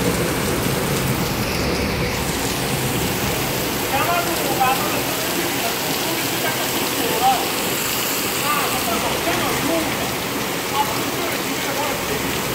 Ah, ma poi chiama il numero. Ah, ma tu devi dire,